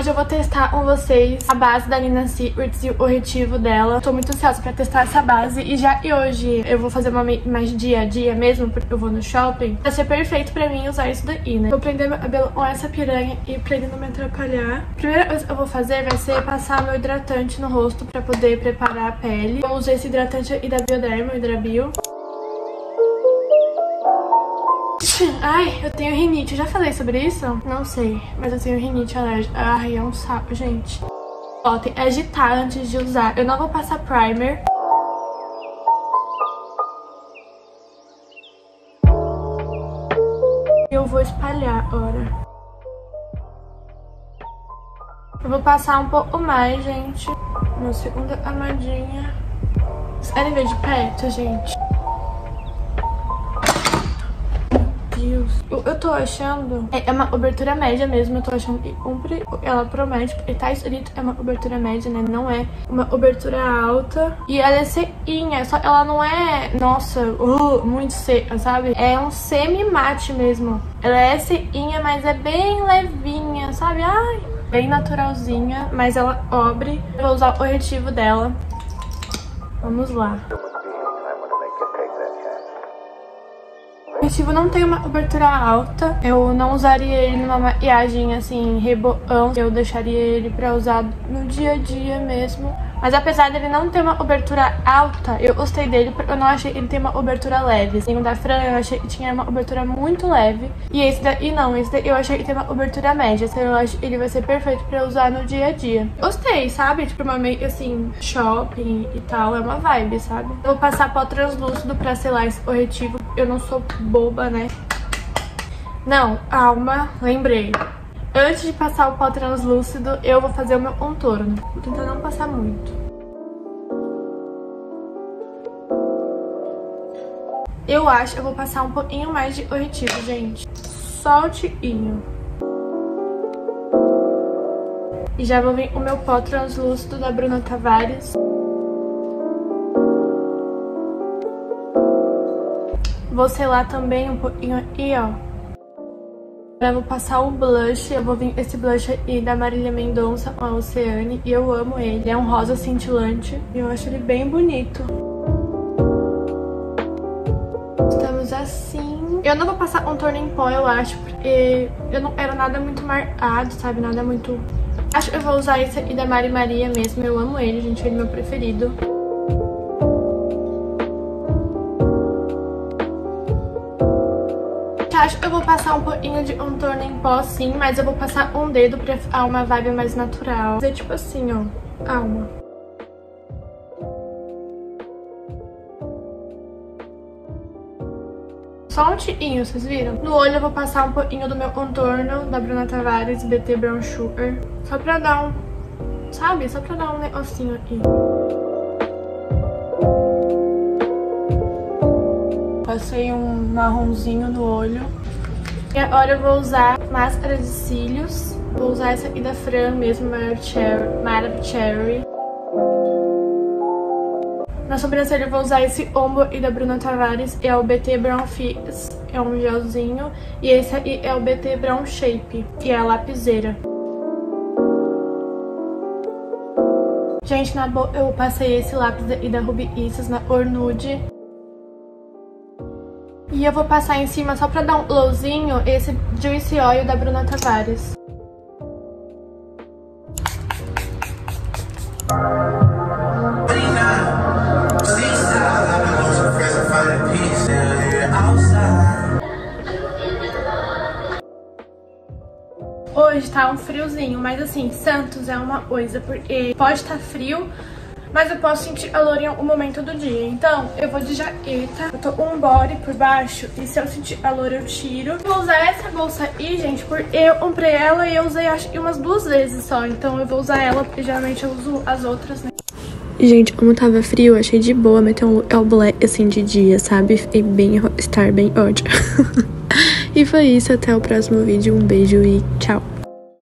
hoje eu vou testar com vocês a base da Nina Secrets e o corretivo dela. Tô muito ansiosa pra testar essa base e hoje eu vou fazer uma mais dia a dia mesmo, porque eu vou no shopping. Vai ser perfeito pra mim usar isso daí, né? Vou prender meu cabelo com essa piranha e pra ele não me atrapalhar. A primeira coisa que eu vou fazer vai ser passar meu hidratante no rosto pra poder preparar a pele. Vou usar esse hidratante aí da Bioderma, o Hidrabio. Ai, eu tenho rinite. Eu já falei sobre isso? Não sei, mas eu tenho rinite alérgica. Ai, é um saco, gente. Ó, tem que agitar antes de usar. Eu não vou passar primer. Eu vou espalhar agora. Eu vou passar um pouco mais, gente. Uma segunda camadinha. Vocês querem ver de perto, gente? Eu tô achando... É uma cobertura média mesmo. Eu tô achando que cumpre. Ela promete, porque tá escrito é uma cobertura média, né? Não é uma cobertura alta. E ela é sequinha. Só que ela não é, nossa, muito seca, sabe? É um semi-mate mesmo. Ela é sequinha, mas é bem levinha, sabe? Ai, bem naturalzinha. Mas ela cobre. Eu vou usar o corretivo dela. Vamos lá. O corretivo não tem uma cobertura alta. Eu não usaria ele numa maquiagem assim, rebocão. Eu deixaria ele pra usar no dia a dia mesmo. Mas apesar dele não ter uma cobertura alta, eu gostei dele porque eu não achei que ele tem uma cobertura leve. Assim, o da Fran eu achei que tinha uma cobertura muito leve. E esse daí não, esse daí eu achei que tem uma cobertura média. Então eu acho que ele vai ser perfeito pra usar no dia a dia. Gostei, sabe? Tipo, uma meio assim, shopping e tal, é uma vibe, sabe? Eu vou passar pó translúcido pra selar esse corretivo. Eu não sou boba, né? Não, calma, lembrei. Antes de passar o pó translúcido, eu vou fazer o meu contorno. Vou tentar não passar muito. Eu acho que eu vou passar um pouquinho mais de corretivo, gente. Só o tiquinho. E já vou vir com o meu pó translúcido da Bruna Tavares. Vou selar também um pouquinho aqui, ó. Eu vou passar o blush, eu vou vir esse blush aí da Marília Mendonça com a Oceane. E eu amo ele, é um rosa cintilante e eu acho ele bem bonito. Estamos assim. Eu não vou passar contorno em pó, eu acho, porque eu não quero nada muito marcado, sabe? Nada muito... Acho que eu vou usar esse aqui da Mari Maria mesmo, eu amo ele, gente, ele é meu preferido. Acho que eu vou passar um pouquinho de contorno em pó, sim, mas eu vou passar um dedo pra ficar uma vibe mais natural. Fazer tipo assim, ó, calma. Só um tiquinho, vocês viram? No olho eu vou passar um pouquinho do meu contorno da Bruna Tavares, BT Brown Sugar. Só pra dar um, sabe? Só pra dar um negocinho aqui. Passei um marronzinho no olho. E agora eu vou usar máscara de cílios. Vou usar essa aqui da Fran mesmo, Marav Cherry. Na sobrancelha eu vou usar esse ombro aqui da Bruna Tavares. É o BT Brown Fix, é um gelzinho. E esse aqui é o BT Brown Shape, e é a lapiseira. Gente, na boca eu passei esse lápis aqui da Ruby Isis na cor nude. E eu vou passar em cima, só pra dar um glowzinho, esse Juicy Oil da Bruna Tavares. Hoje tá um friozinho, mas assim, Santos é uma coisa, porque pode estar frio, mas eu posso sentir calor em algum momento do dia. Então, eu vou de jaqueta. Eu tô com um body por baixo. E se eu sentir calor, eu tiro. Eu vou usar essa bolsa aí, gente, porque eu comprei ela e eu usei acho que umas 2 vezes só. Então eu vou usar ela, porque geralmente eu uso as outras, né? Gente, como tava frio, achei de boa meter um all black assim de dia, sabe? Fiquei bem rockstar, bem ódio. E foi isso, até o próximo vídeo. Um beijo e tchau!